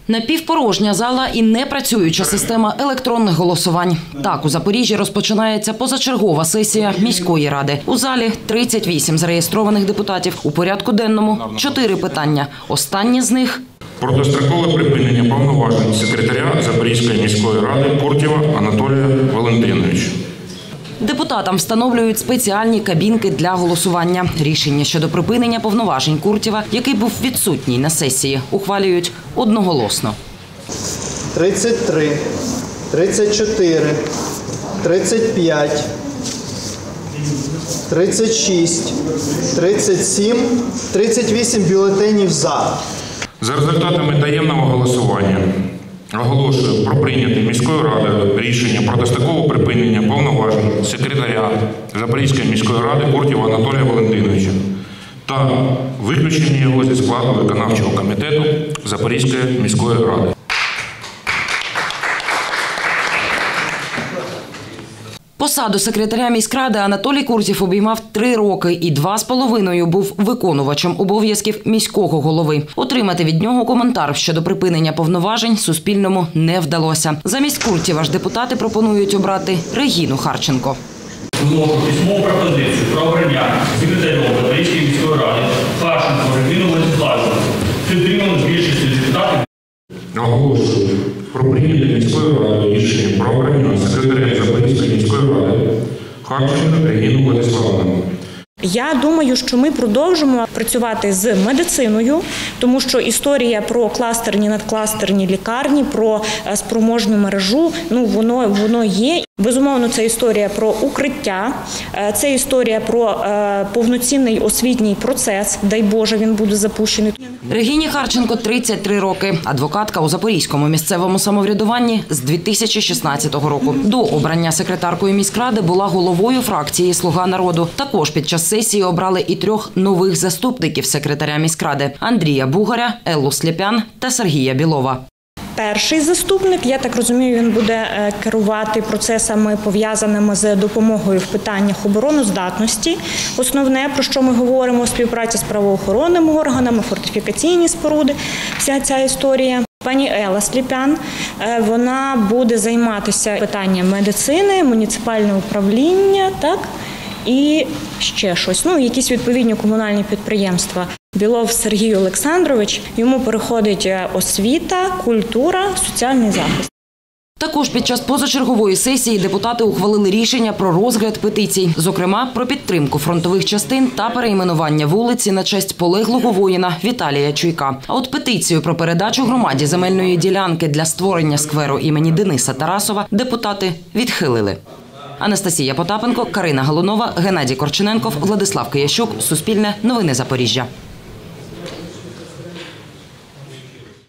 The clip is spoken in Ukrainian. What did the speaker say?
Напівпорожня зала і непрацююча система електронних голосувань. Так, у Запоріжжі розпочинається позачергова сесія міської ради. У залі 38 зареєстрованих депутатів. У порядку денному 4 питання. Останнє з них – про дострокове припинення повноважень секретаря Запорізької міської ради Куртєва Анатолія Валентиновича. Депутатам встановлюють спеціальні кабінки для голосування. Рішення щодо припинення повноважень Куртєва, який був відсутній на сесії, ухвалюють одноголосно. 33, 34, 35, 36, 37, 38 бюлетенів «за». За результатами таємного голосування оголошую про прийняте міською радою рішення про дострокове припинення повноважень секретаря Запорізької міської ради Куртєва Анатолія Валентиновича та виключення його зі складу виконавчого комітету Запорізької міської ради. Посаду секретаря міськради Анатолій Куртєв обіймав 3 роки і 2,5 був виконувачем обов'язків міського голови. Отримати від нього коментар щодо припинення повноважень Суспільному не вдалося. Замість Куртєва ж депутати пропонують обрати Регіну Харченко. Вношу письмову пропозицію про обрання секретарем Запорізької міської ради Харченко Регіну Владиславівну. Підтримано більшістю депутатів. Оголошую про прийняте міською радою рішення про обрання секретаря Запорізької міської ради Харченко Регіну Владиславівну. Я думаю, що ми продовжимо працювати з медициною, тому що історія про кластерні, надкластерні лікарні, про спроможну мережу, воно є. Безумовно, це історія про укриття, це історія про повноцінний освітній процес, дай Боже, він буде запущений. Регіні Харченко 33 роки. Адвокатка у Запорізькому місцевому самоврядуванні з 2016 року. До обрання секретаркою міськради була головою фракції «Слуга народу». Також під час сесії обрали і 3 нових заступників секретаря міськради – Андрія Бугаря, Еллу Сліпян та Сергія Білова. Перший заступник, я так розумію, він буде керувати процесами, пов'язаними з допомогою в питаннях обороноздатності. Основне, про що ми говоримо, співпраця з правоохоронними органами, фортифікаційні споруди, вся ця історія. Пані Елла Сліпян, вона буде займатися питанням медицини, муніципального управління, так? І ще щось, якісь відповідні комунальні підприємства. Білов Сергій Олександрович, йому переходить освіта, культура, соціальний захист. Також під час позачергової сесії депутати ухвалили рішення про розгляд петицій. Зокрема, про підтримку фронтових частин та перейменування вулиці на честь полеглого воїна Віталія Чуйка. А от петицію про передачу громаді земельної ділянки для створення скверу імені Дениса Тарасова депутати відхилили. Анастасія Потапенко, Карина Галунова, Геннадій Корчененков, Владислав Киящук. Суспільне новини Запоріжжя.